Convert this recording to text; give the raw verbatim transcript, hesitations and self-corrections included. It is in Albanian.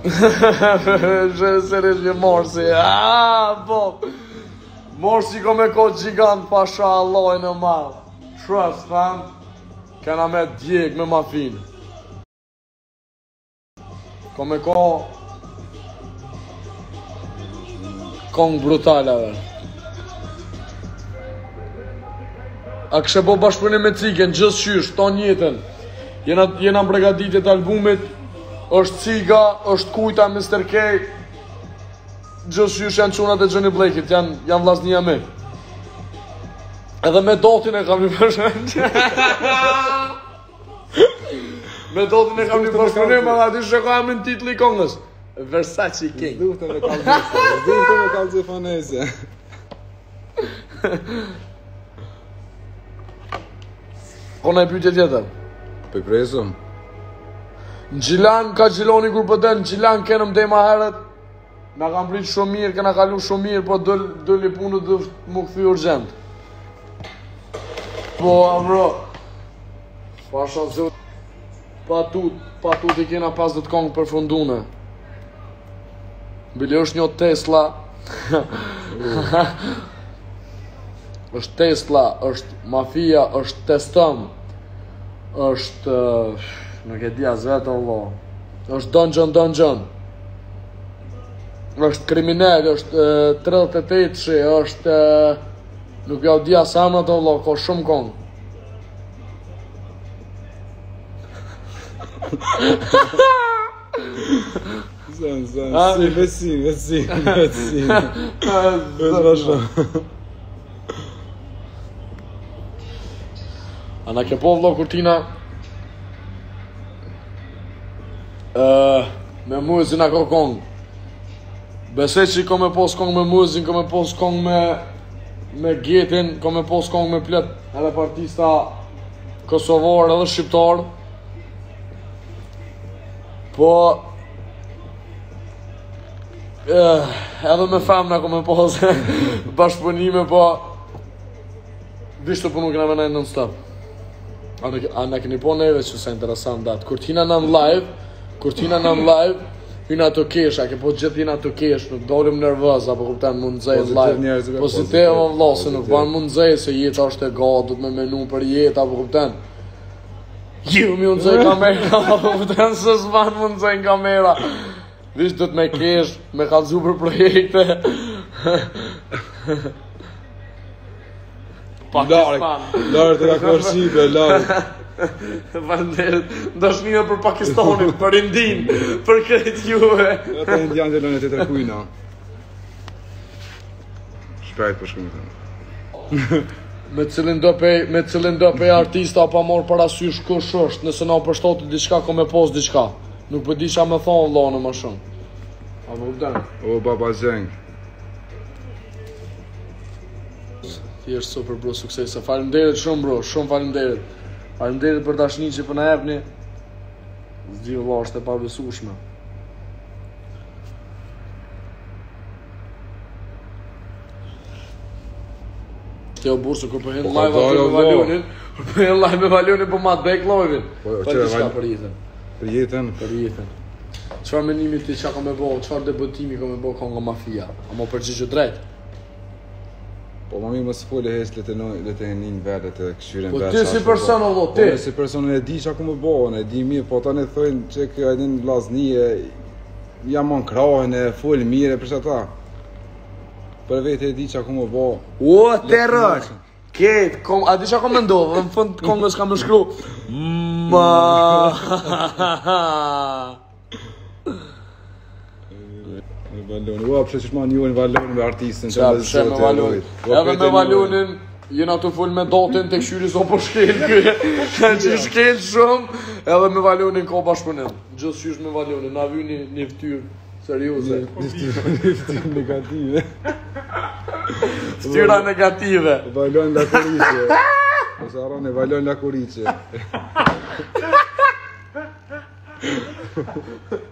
Që sërish një morsi. Ah, po. Morsi ko me ko gjigant pasha Allah në malë. Trust, fam. Kena me djeg me ma fin. Ko me ko kong brutalave. A kështë po bashkëpunim me Ciken, gjithë qysh, ton jetën. Jena, jena mbregaditit albumit, është Ciga, është Kujta, mister K. Gjithë qysh janë qunat e Johnny Blake'it, janë, janë vlasnia me. Edhe me Dotin e kam një bashkëpunim. Me Dotin e kam një bashkëpunim, edhe ati shë ka amin titli kongës. Versace King. Zdufte me kalzese, zdufte me kalzefonese. Kona e pyetje tjetër. Për presëm. Në Gjilan ka Gjiloni kur pëtën, në Gjilan kenëm dhe ma herët. Na kam prit shumë mirë, kena kalu shumë mirë, po dëlli punë dhe më këthy urgent. Po, amro. Pasha zot. Patut, patut i kena pas dhe të kongë për fundune. Bili është një Tesla. është Tesla, është mafia, është Testam, është, nuk e di as vetë Allah, është Dungeon Dungeon, është kriminal, është tridhjet e tetë, është, nuk ja u di as emrat Allah, ka shumë kongë. Zën, zën, si, besim, besim, besim. Vëzë vazhdo. A na ke po vlo Kurtina uh, me muzin a ko kong. Besej që i ko me pos kong me muzin, ko me pos kong me me getin, ko me pos kong me plët edhe partista kosovar edhe shqiptar. Po uh, edhe me femna ko me pos bashkëpunime, po vishtë të punu këna me nejnë non-stop. A në këni po neve që se interesant datë. Kur t'hina në live, kur t'hina në live, hyna të kesh, a ke po gjithë hina të kesh, nuk dolim nervëz, apo kuptan mund nëzej live. Pozitiv o vlasë, nuk ban mund nëzej, se jetë është e ga, du të me menu për jetë, apo kuptan. Ju mi unë nëzej kamera, apo kuptan, se s'ban mund nëzej në kamera. Vish du të me kesh, me kalzu për projekte. Pakistan. Larë të ka kërëshipe, larë. Falenderit, dashnia për Pakistanin, për Indin, për këtë juve. Ata indianë të lënë të tërkujna. Shpejt për shkumë të. Me cilin do pej, me cilin do pej artista pa morë parasysh kush është, nëse na përshtotë diçka, ko me pos diçka. Nuk për di qa me thonë lanë më shumë. A më kuptan? O, baba zeng. Ti është super bro, suksese. Faleminderit shumë bro, shumë faleminderit. Faleminderit për dashni që për na jepni. Zdi valla është e pabesueshme. Teo Bursu kur po hen live aty me Valionin, kur po hen live me Valionin po ma back live-in. Po çfarë për jetën? Për jetën, për jetën. Çfarë mendimi ti çka ka më bëu, çfarë debutimi ka më bëu Kongo Mafia? A më përgjigj drejt? Po më mirë mos fole hes le të le të nin vetë të këshiren vetë. Po ti si person o ti? Po si person e di çka ku më bëu, e di mirë, po tani thonë që kjo ai në vllaznie jam on krahën e fol mirë për ata. Për vetë e di çka ku më bëu. O terror. Ket, kom, a di çka komendova? Në fund Kongos kam shkru. Ma. Valoni, ua, pëse që shma njojnë Valoni me artistën që me zote me Valonin. Edhe me Valonin, jena të full me Dotin të këshyri so po shkel kërë, që shkel shumë, edhe me Valonin ka bashkëpunim. Gjithë qysh me Valonin, na vy një ftyrë serioze. Një ftyrë negative. Ftyra negative. Valon Lakurice. Ose arane Valon Lakurice.